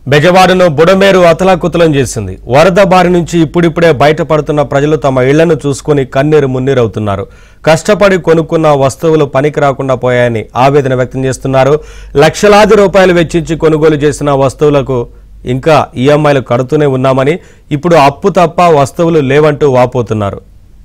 బెజవాడను బుడమేరు అతలాకుతలం చేసింది. వరద బారి నుంచి ఇప్పుడిప్పుడే బయటపడుతున్న ప్రజలు తమ ఇళ్లను చూసుకుని కన్నీరు మున్నీరవుతున్నారు. కష్టపడి కొనుక్కున్న వస్తువులు పనికి రాకుండా పోయాయని ఆవేదన వ్యక్తం చేస్తున్నారు. లక్షలాది రూపాయలు వెచ్చించి కొనుగోలు చేసిన వస్తువులకు ఇంకా ఈఎంఐలు కడుతూనే ఉన్నామని, ఇప్పుడు అప్పు తప్ప వస్తువులు లేవంటూ వాపోతున్నారు.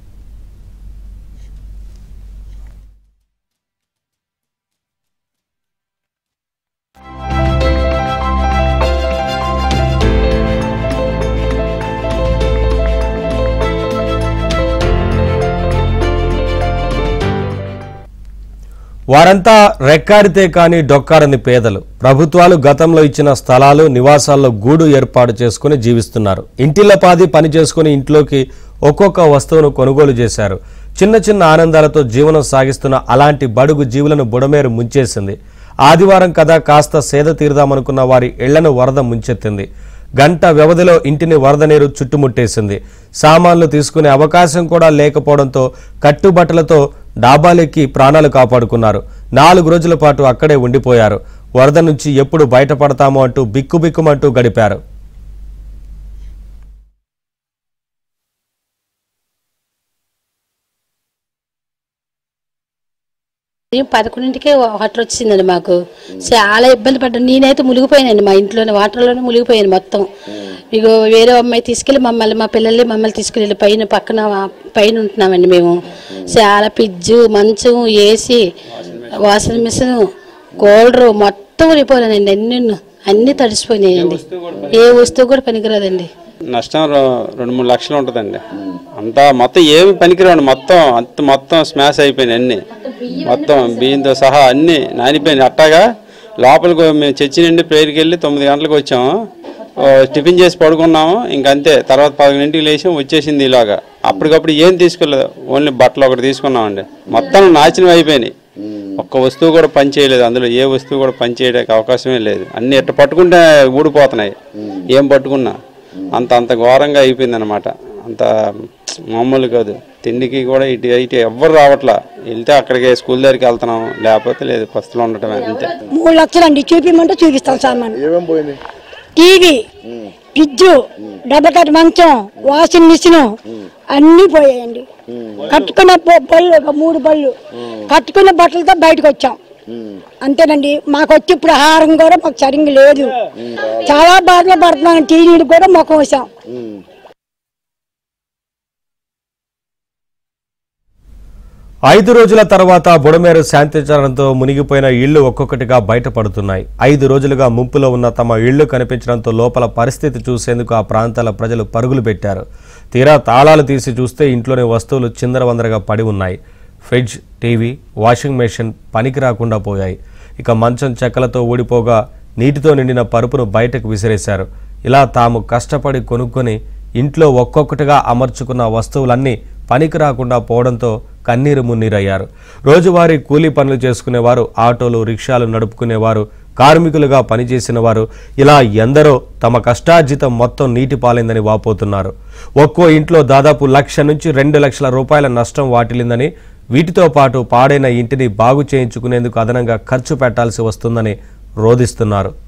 వారంతా రెక్కాడితే కానీ డొక్కారని పేదలు. ప్రభుత్వాలు గతంలో ఇచ్చిన స్థలాలు, నివాసాల్లో గూడు ఏర్పాటు చేసుకుని జీవిస్తున్నారు. ఇంటిల్లపాది పని చేసుకుని ఇంట్లోకి ఒక్కొక్క వస్తువును కొనుగోలు చేశారు. చిన్న చిన్న ఆనందాలతో జీవనం సాగిస్తున్న అలాంటి బడుగు జీవులను బుడమేరు ముంచేసింది. ఆదివారం కదా కాస్త సేద తీరుదామనుకున్న వారి ఇళ్లను వరద ముంచెత్తింది. గంట వ్యవధిలో ఇంటిని వరద నీరు చుట్టుముట్టేసింది. సామాన్లు తీసుకునే అవకాశం కూడా లేకపోవడంతో కట్టుబట్టలతో డాబాలెక్కి ప్రాణాలు కాపాడుకున్నారు. 4 రోజుల పాటు అక్కడే ఉండిపోయారు. వరద నుంచి ఎప్పుడు బయటపడతామో అంటూ బిక్కుబిక్కుమంటూ గడిపారు. ఉదయం 11కే వాటర్ వచ్చిందండి. మాకు చాలా ఇబ్బంది పడ్డాను. నేనైతే మునిగిపోయానండి. మా ఇంట్లోనే వాటర్లోనే మునిగిపోయాను మొత్తం. ఇగో వేరే అమ్మాయి తీసుకెళ్ళి మా పిల్లల్ని తీసుకెళ్ళి పైన ఉంటున్నామండి మేము. చాలా ఫ్రిడ్జు, మంచం, ఏసీ, వాషింగ్ మిషన్, కూలరు మొత్తం ఊరిపోయానండి. అన్నీ తడిసిపోయినాయండి. ఏ వస్తువు కూడా పనికిరాదండి. నష్టం 2-3 లక్షలు ఉంటుందండి. అంతా మొత్తం ఏమి పనికిరాండి. మొత్తం స్మాష్ అయిపోయినాయి. అన్ని మొత్తం బియ్యంతో సహా అన్ని నానిపోయినాయి. అట్టాగా లోపలికి మేము చర్చి నుండి ప్రేయర్కి వెళ్ళి 9 గంటలకు వచ్చాము. టిఫిన్ చేసి పడుకున్నాము. ఇంకంతే. తర్వాత 11ంటికి లేచాం. వచ్చేసింది ఇలాగా. అప్పటికప్పుడు ఏం తీసుకోలేదు. ఓన్లీ బట్టలు ఒకటి తీసుకున్నామండి. మొత్తం నాశనం అయిపోయినాయి. ఒక్క వస్తువు కూడా పని చేయలేదు. అందులో ఏ వస్తువు కూడా పని చేయడానికి అవకాశమే లేదు. అన్ని ఎట్ట పట్టుకుంటే ఊడిపోతున్నాయి. ఏం పట్టుకున్నా అంత ఘోరంగా అయిపోయింది అనమాట. అంత మామూలు కాదు. తిండికి కూడా ఇటు ఎవ్వరు రావట్లా. వెళ్తే అక్కడికి స్కూల్ దగ్గరికి వెళ్తున్నాం, లేకపోతే లేదు. పస్తులు ఉండటం అంతే. 3 లక్షలు అండి. చూపిమంటే చూపిస్తాం సామాన్. టీవీ, ఫ్రిడ్జ్, డబ్బు కట్ట మంచం, వాషింగ్ మిషన్ అన్నీ పోయాయండి. కట్టుకున్న బళ్ళు, 3 బళ్ళు కట్టుకున్న బట్టలతో బయటకు వచ్చాం. అంతేనండి. మాకు వచ్చి ఇప్పుడు ఆహారం కూడా మాకు సరిగ్గా లేదు. చాలా బాధలు పడుతున్నాం. టీవీ కూడా మొఖం వచ్చాం. 5 రోజుల తర్వాత బుడమేరు శాంతించడంతో మునిగిపోయిన ఇళ్లు ఒక్కొక్కటిగా బయటపడుతున్నాయి. 5 రోజులుగా ముంపులో ఉన్న తమ ఇళ్లు కనిపించడంతో లోపల పరిస్థితి చూసేందుకు ఆ ప్రాంతాల ప్రజలు పరుగులు పెట్టారు. తీరా తాళాలు తీసి చూస్తే ఇంట్లోని వస్తువులు చిందరవందరగా పడి ఉన్నాయి. ఫ్రిడ్జ్, టీవీ, వాషింగ్ మెషిన్ పనికి రాకుండా పోయాయి. ఇక మంచం చెక్కలతో ఊడిపోగా నీటితో నిండిన పరుపును బయటకు విసిరేశారు. ఇలా తాము కష్టపడి కొనుక్కొని ఇంట్లో ఒక్కొక్కటిగా అమర్చుకున్న వస్తువులన్నీ పనికి రాకుండా పోవడంతో కన్నీరు మున్నీరయ్యారు. రోజువారీ కూలీ పనులు చేసుకునేవారు, ఆటోలు, రిక్షాలు నడుపుకునేవారు, కార్మికులుగా పనిచేసిన వారు, ఇలా ఎందరో తమ కష్టార్జితం మొత్తం నీటి పాలైందని వాపోతున్నారు. ఒక్కో ఇంట్లో దాదాపు 1 నుంచి 2 లక్షల రూపాయల నష్టం వాటిల్లిందని, వీటితో పాటు పాడైన ఇంటిని బాగు చేయించుకునేందుకు అదనంగా ఖర్చు పెట్టాల్సి వస్తుందని రోధిస్తున్నారు.